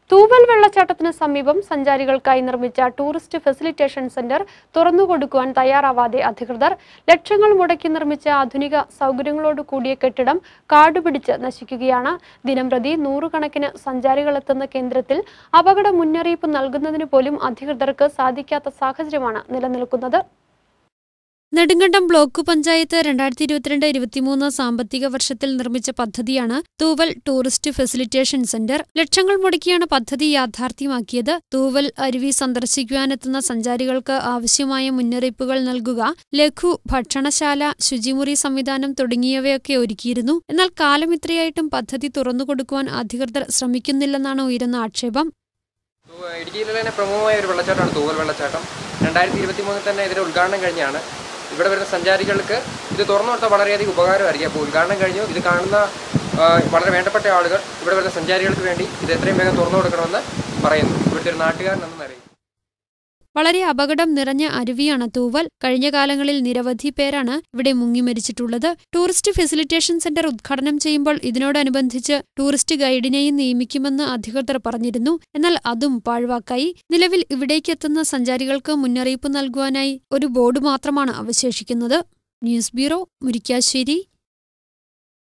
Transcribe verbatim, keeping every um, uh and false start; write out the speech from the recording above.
തൂവൽ വെള്ളച്ചാട്ടത്തിന് സമീപം സഞ്ചാരികൾക്കായി നിർമ്മിച്ച ടൂറിസ്റ്റ് ഫെസിലിറ്റേഷൻ സെന്റർ തുറന്നുകൊടുക്കുവാൻ തയ്യാറാവാതെ അധികൃതർ ലക്ഷങ്ങൾ മുടക്കി നിർമ്മിച്ച ആധുനിക സൗകര്യങ്ങളോട് കൂടിയ കെട്ടിടം കാടുപിടിച്ച് നശിക്കുകയാണ്. ദിനംപ്രതി നൂറുകണക്കിന് സഞ്ചാരികളെത്തുന്ന കേന്ദ്രത്തിൽ അപകട മുന്നറിയിപ്പ് നൽകുന്നതിന് പോലും അധികൃതർക്ക് സാധിക്കാത്ത സാഹചര്യമാണ് നിലനിൽക്കുന്നത്. നെടുങ്കണ്ടം ബ്ലോക്ക് പഞ്ചായത്ത് രണ്ടായിരത്തി ഇരുപത്തിരണ്ട് ഇരുപത്തിമൂന്ന് സാമ്പത്തിക വർഷത്തിൽ നിർമ്മിച്ച പദ്ധതിയാണ് തൂവൽ ടൂറിസ്റ്റ് ഫെസിലിറ്റേഷൻ സെന്റർ. ലക്ഷങ്ങൾ മുടക്കിയാണ് പദ്ധതി യാഥാർത്ഥ്യമാക്കിയത്. തൂവൽ അരുവി സന്ദർശിക്കുവാനെത്തുന്ന സഞ്ചാരികൾക്ക് ആവശ്യമായ മുന്നറിയിപ്പുകൾ നൽകുക, ലഘു ഭക്ഷണശാല, ശുചിമുറി സംവിധാനം തുടങ്ങിയവയൊക്കെ ഒരുക്കിയിരുന്നു. എന്നാൽ കാലം ഇത്രയായിട്ടും പദ്ധതി തുറന്നുകൊടുക്കുവാൻ അധികൃതർ ശ്രമിക്കുന്നില്ലെന്നാണ് ഉയരുന്ന ആക്ഷേപം. ഇടുക്കിയിലെ തന്നെ പ്രമുഖമായ ഒരു വെള്ളച്ചാട്ടമാണ് തൂവൽ വെള്ളച്ചാട്ടം. രണ്ടായിരത്തി ഇരുപത്തി മൂന്നിൽ തന്നെ ഇതിന്റെ ഉദ്ഘാടനം കഴിഞ്ഞാണ്. ഇവിടെ വരുന്ന സഞ്ചാരികൾക്ക് ഇത് തുറന്നു കൊടുത്താൽ വളരെയധികം ഉപകാരമായിരിക്കും. അപ്പോൾ ഉദ്ഘാടനം കഴിഞ്ഞു. ഇത് കാണുന്ന വളരെ വേണ്ടപ്പെട്ട ആളുകൾ ഇവിടെ വരുന്ന സഞ്ചാരികൾക്ക് വേണ്ടി ഇത് എത്രയും വേഗം തുറന്നു കൊടുക്കണമെന്ന് പറയുന്നു. ഇവിടുത്തെ ഒരു നാട്ടുകാരൻ എന്ന നിലയിൽ വളരെ അപകടം നിറഞ്ഞ അരുവിയാണ് തൂവൽ. കഴിഞ്ഞ കാലങ്ങളിൽ നിരവധി പേരാണ് ഇവിടെ മുങ്ങി മരിച്ചിട്ടുള്ളത്. ടൂറിസ്റ്റ് ഫെസിലിറ്റേഷൻ സെന്റർ ഉദ്ഘാടനം ചെയ്യുമ്പോൾ ഇതിനോടനുബന്ധിച്ച് ടൂറിസ്റ്റ് ഗൈഡിനെയും നിയമിക്കുമെന്ന് അധികൃതർ പറഞ്ഞിരുന്നു. എന്നാൽ അതും പാഴ്വാക്കായി. നിലവിൽ ഇവിടേക്കെത്തുന്ന സഞ്ചാരികൾക്ക് മുന്നറിയിപ്പ് നൽകുവാനായി ഒരു ബോർഡ് മാത്രമാണ് അവശേഷിക്കുന്നത്. News bureau, Murickassery.